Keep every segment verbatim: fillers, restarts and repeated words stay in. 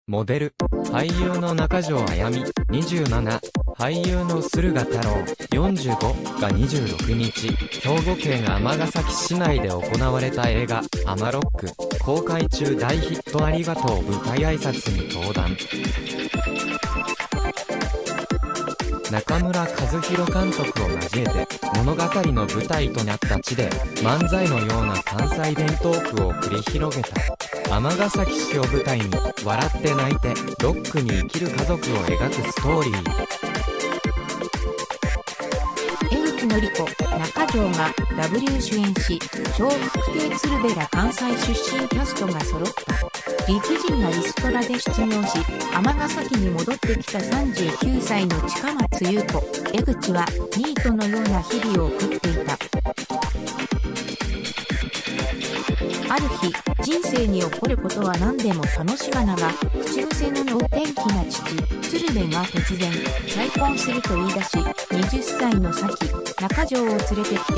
モデル、俳優の中条あやみ、にじゅうなな、俳優の駿河太郎、よんじゅうごがにじゅうろくにち、兵庫県尼崎市内で行われた映画、アマロック、公開中大ヒットありがとう舞台挨拶に登壇。中村和弘監督を交えて、物語の舞台となった地で、漫才のような関西弁トークを繰り広げた。尼崎市を舞台に、笑って泣いて、ロックに生きる家族を描くストーリー。 江口のり子、中条が ダブリュー 主演し、笑福亭鶴瓶ら関西出身キャストが揃った。理不尽なリストラで失業し、尼崎に戻ってきたさんじゅうきゅうさいの近松優子、江口はニートのような日々を送っていた。ある日、人生に起こることは何でも楽しまなが、口癖の能天気な父、鶴瓶が突然、再婚すると言い出し、はたちの先、中条を連れてきて、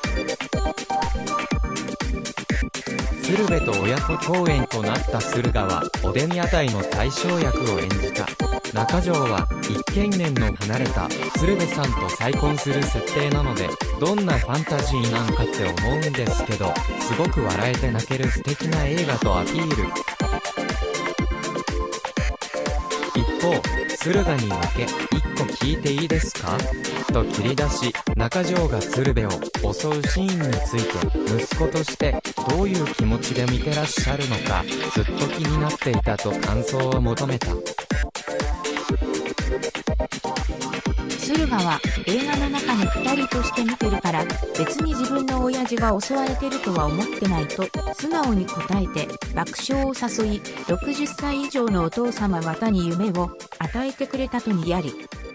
鶴瓶と親子共演となった駿河は、おでん屋台の大将役を演じた。中条は、一見年の離れた鶴瓶さんと再婚する設定なので、どんなファンタジーなんかって思うんですけど、すごく笑えて泣ける素敵な映画とアピール。一方、駿河に向け、一個聞いていいですかと切り出し、中条が鶴瓶を襲うシーンについて、息子としてどういう気持ちで見てらっしゃるのか、ずっと気になっていたと感想を求めた。 駿河は映画の中にふたりとして見てるから別に自分の親父が襲われてるとは思ってないと素直に答えて爆笑を誘いろくじゅっさい以上のお父様方に夢を与えてくれたとにやり。